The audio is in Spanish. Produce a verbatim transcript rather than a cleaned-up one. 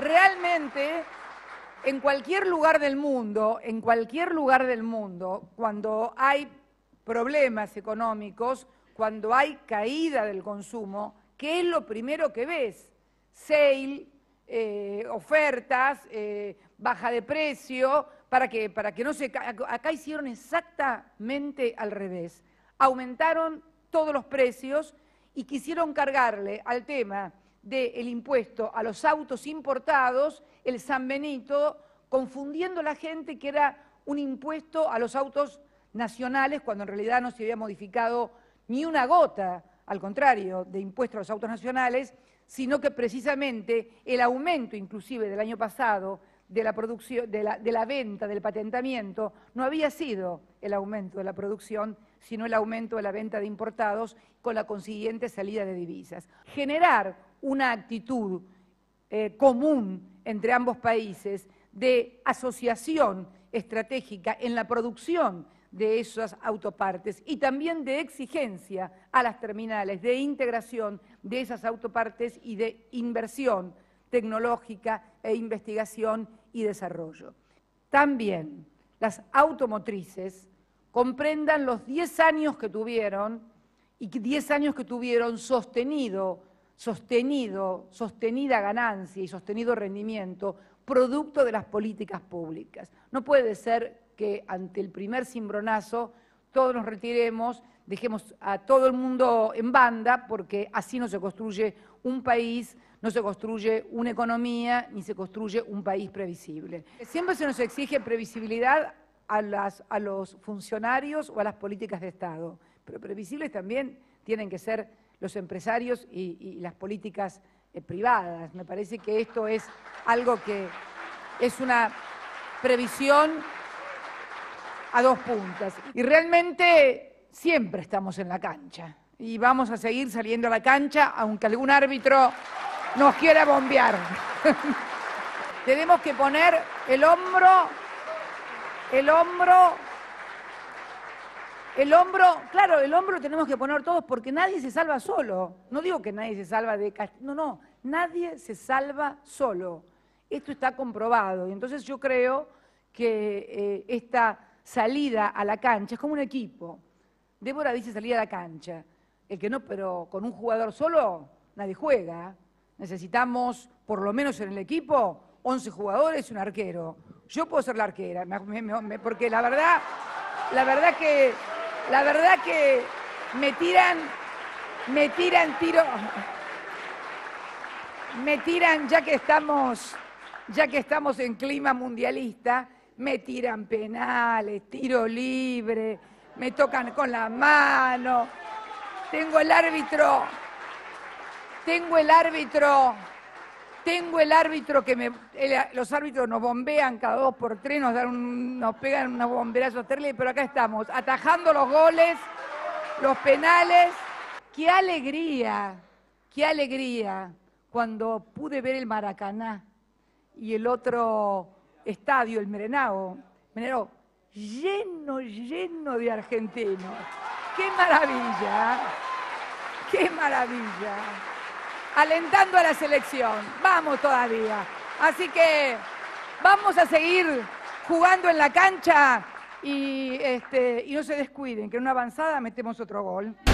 realmente, en cualquier lugar del mundo, en cualquier lugar del mundo, cuando hay problemas económicos, cuando hay caída del consumo, ¿qué es lo primero que ves? Sale, eh, ofertas, eh, baja de precio, para que, para que no se caiga. Acá hicieron exactamente al revés. Aumentaron todos los precios y quisieron cargarle al tema del impuesto a los autos importados el San Benito, confundiendo a la gente que era un impuesto a los autos nacionales, cuando en realidad no se había modificado ni una gota, al contrario, de impuesto a los autos nacionales, sino que precisamente el aumento inclusive del año pasado de la producción, de la, de la venta, del patentamiento, no había sido el aumento de la producción, sino el aumento de la venta de importados con la consiguiente salida de divisas. Generar una actitud eh, común entre ambos países de asociación estratégica en la producción de esas autopartes y también de exigencia a las terminales, de integración de esas autopartes y de inversión tecnológica e investigación y desarrollo. También las automotrices comprendan los diez años que tuvieron y diez años que tuvieron sostenido, sostenido, sostenida ganancia y sostenido rendimiento producto de las políticas públicas. No puede ser que ante el primer cimbronazo todos nos retiremos, dejemos a todo el mundo en banda, porque así no se construye un país, no se construye una economía, ni se construye un país previsible. Siempre se nos exige previsibilidad a, las, a los funcionarios o a las políticas de Estado, pero previsibles también tienen que ser los empresarios y, y las políticas eh, privadas. Me parece que esto es algo que es una previsión a dos puntas. Y realmente siempre estamos en la cancha y vamos a seguir saliendo a la cancha aunque algún árbitro nos quiera bombear. Tenemos que poner el hombro, el hombro, el hombro, claro, el hombro lo tenemos que poner todos porque nadie se salva solo. No digo que nadie se salva de... No, no, nadie se salva solo. Esto está comprobado y entonces yo creo que eh, esta salida a la cancha es como un equipo. Débora dice salida a la cancha. El que no, pero con un jugador solo nadie juega. Necesitamos, por lo menos en el equipo, once jugadores y un arquero. Yo puedo ser la arquera, me, me, me, porque la verdad, la verdad que, la verdad que me tiran, me tiran tiro, me tiran, ya que estamos, ya que estamos en clima mundialista, me tiran penales, tiro libre, me tocan con la mano, tengo el árbitro, tengo el árbitro, tengo el árbitro que me, el, los árbitros nos bombean cada dos por tres, nos dan un, nos pegan unos bomberazos terribles, pero acá estamos, atajando los goles, los penales. ¡Qué alegría! ¡Qué alegría! Cuando pude ver el Maracaná y el otro estadio, el Merenao, Merenao, lleno, lleno de argentinos. ¡Qué maravilla! ¡Qué maravilla! Alentando a la selección. Vamos todavía. Así que vamos a seguir jugando en la cancha y, este, y no se descuiden, que en una avanzada metemos otro gol.